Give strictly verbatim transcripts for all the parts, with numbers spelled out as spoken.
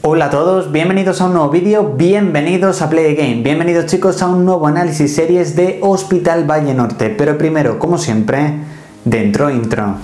Hola a todos, bienvenidos a un nuevo vídeo, bienvenidos a Play Game, bienvenidos chicos a un nuevo análisis series de Hospital Valle Norte, pero primero, como siempre, dentro intro.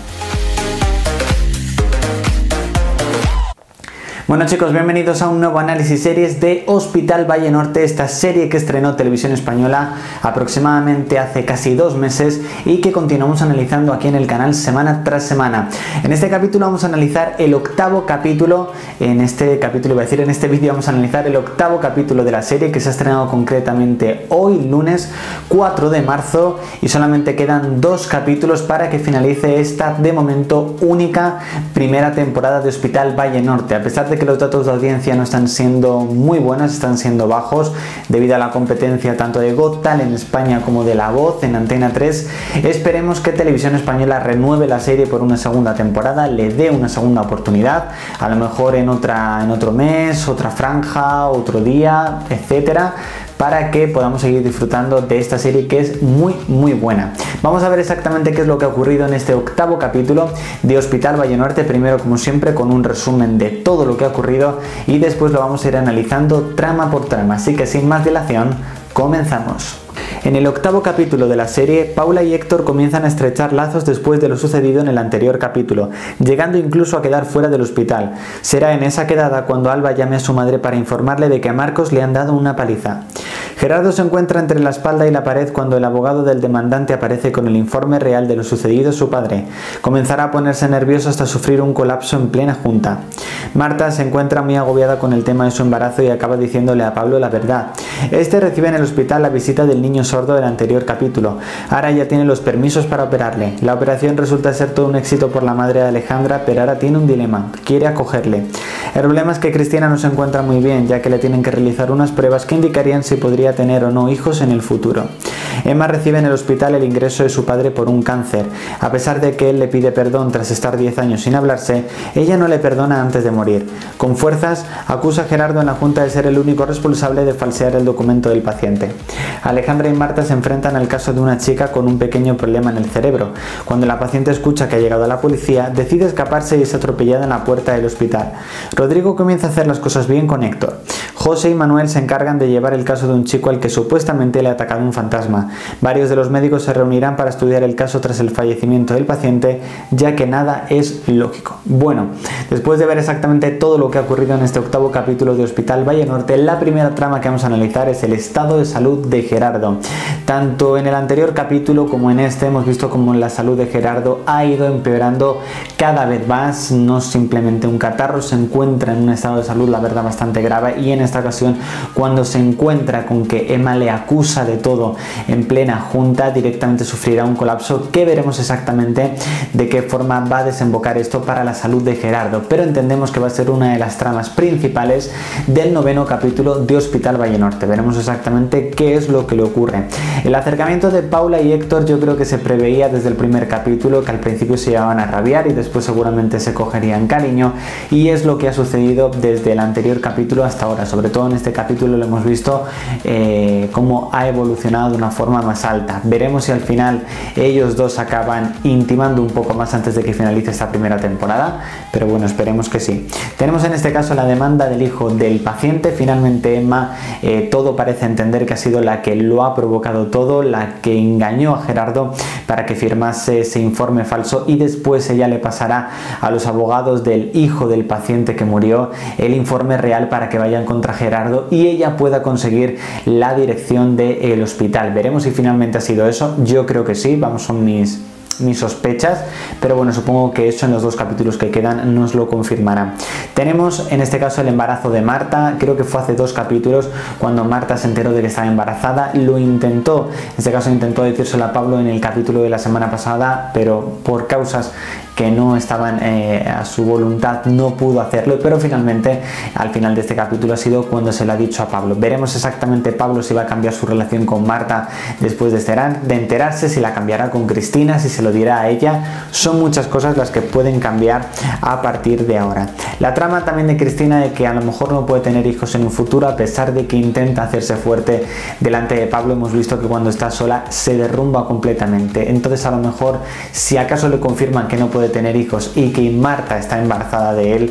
Bueno chicos, bienvenidos a un nuevo análisis series de Hospital Valle Norte, esta serie que estrenó Televisión Española aproximadamente hace casi dos meses y que continuamos analizando aquí en el canal semana tras semana. En este capítulo vamos a analizar el octavo capítulo, en este capítulo iba a decir, en este vídeo vamos a analizar el octavo capítulo de la serie que se ha estrenado concretamente hoy, lunes cuatro de marzo, y solamente quedan dos capítulos para que finalice esta, de momento, única primera temporada de Hospital Valle Norte. A pesar de que los datos de audiencia no están siendo muy buenos, están siendo bajos debido a la competencia tanto de Got Talent en España como de La Voz en Antena tres. Esperemos que Televisión Española renueve la serie por una segunda temporada, le dé una segunda oportunidad, a lo mejor en, otra, en otro mes, otra franja, otro día, etcétera, para que podamos seguir disfrutando de esta serie que es muy muy buena. Vamos a ver exactamente qué es lo que ha ocurrido en este octavo capítulo de Hospital Valle Norte, primero como siempre con un resumen de todo lo que ha ocurrido y después lo vamos a ir analizando trama por trama, así que sin más dilación, comenzamos. En el octavo capítulo de la serie, Paula y Héctor comienzan a estrechar lazos después de lo sucedido en el anterior capítulo, llegando incluso a quedar fuera del hospital. Será en esa quedada cuando Alba llame a su madre para informarle de que a Marcos le han dado una paliza. Gerardo se encuentra entre la espalda y la pared cuando el abogado del demandante aparece con el informe real de lo sucedido a su padre. Comenzará a ponerse nervioso hasta sufrir un colapso en plena junta. Marta se encuentra muy agobiada con el tema de su embarazo y acaba diciéndole a Pablo la verdad. Este recibe en el hospital la visita del niño sordo del anterior capítulo. Ahora ya tiene los permisos para operarle. La operación resulta ser todo un éxito por la madre de Alejandra, pero ahora tiene un dilema. Quiere acogerle. El problema es que Cristina no se encuentra muy bien, ya que le tienen que realizar unas pruebas que indicarían si podría tener o no hijos en el futuro. Emma recibe en el hospital el ingreso de su padre por un cáncer. A pesar de que él le pide perdón tras estar diez años sin hablarse, ella no le perdona antes de morir. Con fuerzas, acusa a Gerardo en la junta de ser el único responsable de falsear el documento del paciente. Alejandra y Marta se enfrentan al caso de una chica con un pequeño problema en el cerebro. Cuando la paciente escucha que ha llegado la policía, decide escaparse y es atropellada en la puerta del hospital. Rodrigo comienza a hacer las cosas bien con Héctor. José y Manuel se encargan de llevar el caso de un chico al que supuestamente le ha atacado un fantasma. Varios de los médicos se reunirán para estudiar el caso tras el fallecimiento del paciente, ya que nada es lógico. Bueno, después de ver exactamente todo lo que ha ocurrido en este octavo capítulo de Hospital Valle Norte, la primera trama que vamos a analizar es el estado de salud de Gerardo. Tanto en el anterior capítulo como en este hemos visto como la salud de Gerardo ha ido empeorando cada vez más, no simplemente un catarro, se encuentra en un estado de salud la verdad bastante grave, y en esta ocasión cuando se encuentra con que Emma le acusa de todo en plena junta, directamente sufrirá un colapso que veremos exactamente de qué forma va a desembocar esto para la salud de Gerardo, pero entendemos que va a ser una de las tramas principales del noveno capítulo de Hospital Valle Norte. Veremos exactamente qué es lo que le ocurre. El acercamiento de Paula y Héctor yo creo que se preveía desde el primer capítulo, que al principio se iban a rabiar y después seguramente se cogerían cariño, y es lo que ha sucedido desde el anterior capítulo hasta ahora. Sobre todo en este capítulo lo hemos visto eh, cómo ha evolucionado de una forma más alta. Veremos si al final ellos dos acaban intimando un poco más antes de que finalice esta primera temporada, pero bueno, esperemos que sí. Tenemos en este caso la demanda del hijo del paciente. Finalmente Emma, eh, todo parece entender que ha sido la que lo ha provocado todo, la que engañó a Gerardo para que firmase ese informe falso, y después ella le pasará a los abogados del hijo del paciente que murió el informe real para que vayan contra Gerardo y ella pueda conseguir la dirección del hospital. Veremos si finalmente ha sido eso. Yo creo que sí, vamos, son mis mis sospechas, pero bueno, supongo que eso en los dos capítulos que quedan nos lo confirmará. Tenemos en este caso el embarazo de Marta. Creo que fue hace dos capítulos cuando Marta se enteró de que estaba embarazada, lo intentó, en este caso intentó decírselo a Pablo en el capítulo de la semana pasada, pero por causas que no estaban eh, a su voluntad no pudo hacerlo, pero finalmente al final de este capítulo ha sido cuando se lo ha dicho a Pablo. Veremos exactamente Pablo si va a cambiar su relación con Marta después de, de enterarse, si la cambiará con Cristina, si se lo dirá a ella. Son muchas cosas las que pueden cambiar a partir de ahora. La trama también de Cristina de que a lo mejor no puede tener hijos en un futuro, a pesar de que intenta hacerse fuerte delante de Pablo, hemos visto que cuando está sola se derrumba completamente. Entonces a lo mejor si acaso le confirman que no puede tener hijos y que Marta está embarazada de él,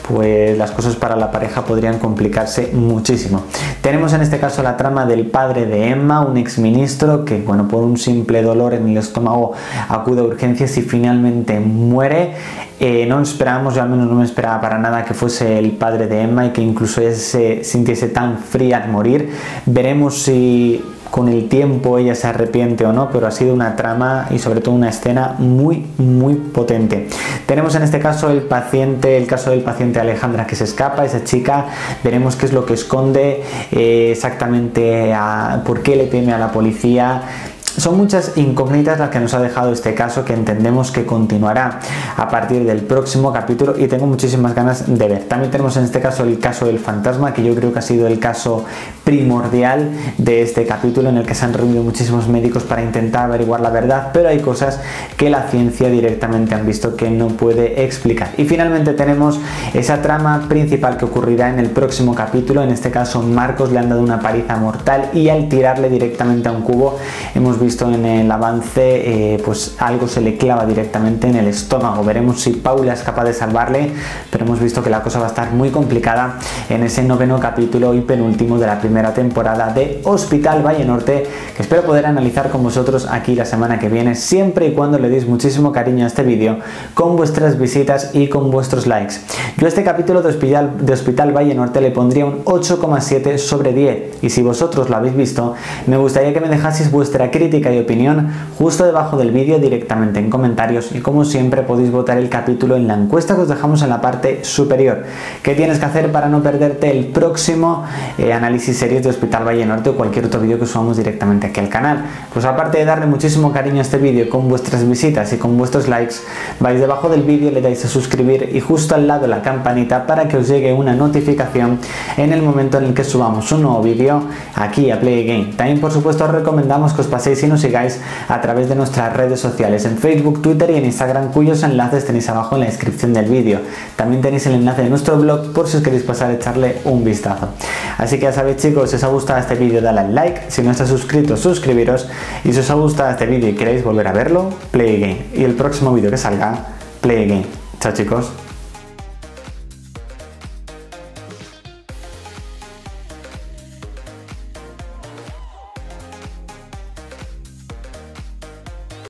pues las cosas para la pareja podrían complicarse muchísimo. Tenemos en este caso la trama del padre de Emma, un exministro que, bueno, por un simple dolor en el estómago acude a urgencias y finalmente muere. Eh, no esperábamos, yo al menos no me esperaba para nada que fuese el padre de Emma y que incluso ella se sintiese tan fría al morir. Veremos si con el tiempo ella se arrepiente o no, pero ha sido una trama y sobre todo una escena muy muy potente. Tenemos en este caso el paciente, el caso del paciente Alejandra que se escapa, esa chica, veremos qué es lo que esconde, eh, exactamente a, por qué le teme a la policía. Son muchas incógnitas las que nos ha dejado este caso, que entendemos que continuará a partir del próximo capítulo y tengo muchísimas ganas de ver. También tenemos en este caso el caso del fantasma, que yo creo que ha sido el caso primordial de este capítulo, en el que se han reunido muchísimos médicos para intentar averiguar la verdad, pero hay cosas que la ciencia directamente han visto que no puede explicar. Y finalmente tenemos esa trama principal que ocurrirá en el próximo capítulo. En este caso Marcos le han dado una paliza mortal y al tirarle directamente a un cubo hemos visto en el avance eh, pues algo se le clava directamente en el estómago. Veremos si Paula es capaz de salvarle, pero hemos visto que la cosa va a estar muy complicada en ese noveno capítulo y penúltimo de la primera temporada de Hospital Valle Norte, que espero poder analizar con vosotros aquí la semana que viene, siempre y cuando le deis muchísimo cariño a este vídeo con vuestras visitas y con vuestros likes. Yo a este capítulo de Hospital, de Hospital Valle Norte le pondría un ocho coma siete sobre diez, y si vosotros lo habéis visto, me gustaría que me dejaseis vuestra crítica y opinión justo debajo del vídeo directamente en comentarios, y como siempre podéis votar el capítulo en la encuesta que os dejamos en la parte superior. ¿Qué tienes que hacer para no perderte el próximo eh, análisis series de Hospital Valle Norte o cualquier otro vídeo que subamos directamente aquí al canal? Pues aparte de darle muchísimo cariño a este vídeo con vuestras visitas y con vuestros likes, vais debajo del vídeo, le dais a suscribir y justo al lado la campanita para que os llegue una notificación en el momento en el que subamos un nuevo vídeo aquí a Play Game. También por supuesto os recomendamos que os paséis y nos sigáis a través de nuestras redes sociales en Facebook, Twitter y en Instagram, cuyos enlaces tenéis abajo en la descripción del vídeo. También tenéis el enlace de nuestro blog por si os queréis pasar a echarle un vistazo. Así que ya sabéis, chicos, si os ha gustado este vídeo dale al like, si no estáis suscritos suscribiros, y si os ha gustado este vídeo y queréis volver a verlo, Play Game, y el próximo vídeo que salga, Play Game. Chao, chicos.